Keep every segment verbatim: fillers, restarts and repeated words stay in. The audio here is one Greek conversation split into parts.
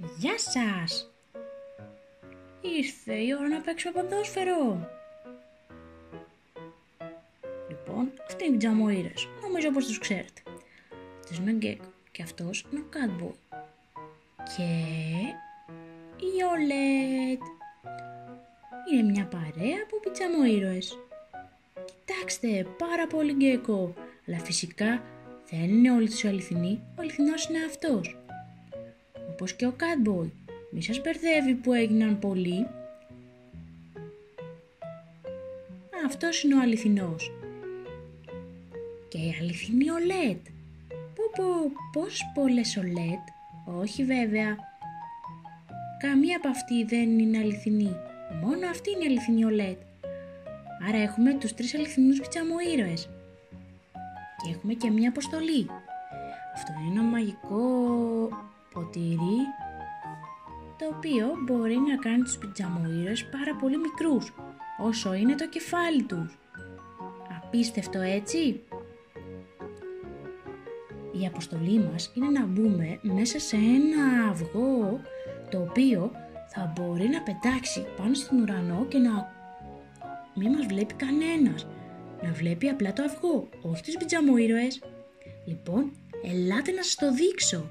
Γεια σας! Ήρθε η ώρα να παίξουμε ποδόσφαιρο. Λοιπόν, αυτοί είναι οι πιτζαμοήρες. Νομίζω πως τους ξέρετε. Αυτός είναι ο Γκέκο και αυτός είναι ο Κάτμποι. Και η Ολέτ. Είναι μια παρέα από πιτζαμοήρωες. Κοιτάξτε, πάρα πολύ Γκέκο. Αλλά φυσικά δεν είναι όλοι τους αληθινοί. Ο αληθινός είναι αυτός. Όπως και ο Κάτμποι. Μη σας μπερδεύει που έγιναν πολλοί. Αυτός είναι ο αληθινός. Και η αληθινή Ολέτ. Πω πω, πόσες πολλές Ολέτ. Όχι βέβαια. Καμία από αυτή δεν είναι αληθινή. Μόνο αυτή είναι η αληθινή Ολέτ. Άρα έχουμε τους τρεις αληθινούς πιτζαμοήρωες. Και έχουμε και μία αποστολή. Αυτό είναι ένα μαγικό ποτήρι, το οποίο μπορεί να κάνει τους πιτζαμοήρωες πάρα πολύ μικρούς, όσο είναι το κεφάλι τους. Απίστευτο, έτσι! Η αποστολή μας είναι να μπούμε μέσα σε ένα αυγό, το οποίο θα μπορεί να πετάξει πάνω στον ουρανό και να μην μας βλέπει κανένας. Να βλέπει απλά το αυγό, όχι τους πιτζαμοήρωες. Λοιπόν, ελάτε να σας το δείξω.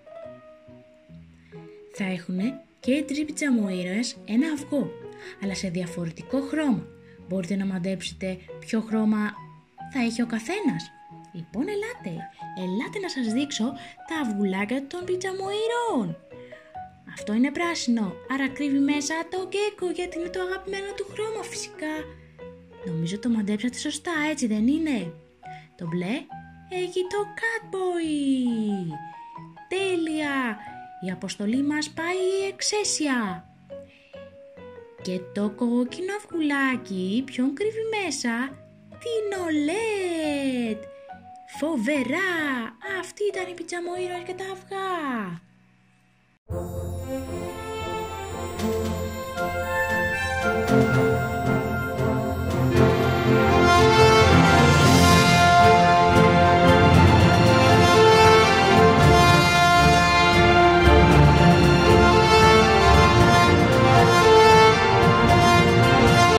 Θα έχουν και οι τρεις πιτζαμοήρωες ένα αυγό, αλλά σε διαφορετικό χρώμα. Μπορείτε να μαντέψετε ποιο χρώμα θα έχει ο καθένας. Λοιπόν, ελάτε, ελάτε να σας δείξω τα αυγουλάκια των πιτζαμοήρων. Αυτό είναι πράσινο, άρα κρύβει μέσα το Γκέκο, γιατί είναι το αγαπημένο του χρώμα φυσικά. Νομίζω το μαντέψατε σωστά, έτσι δεν είναι? Το μπλε έχει το Κάτμποι. Τέλεια! Η αποστολή μας πάει εξαίσια. Και το κόκκινο αυγουλάκι ποιον κρύβει μέσα? Την Ολέτ. Φοβερά! Αυτή ήταν η πιτζαμοήρωες και τα αυγά.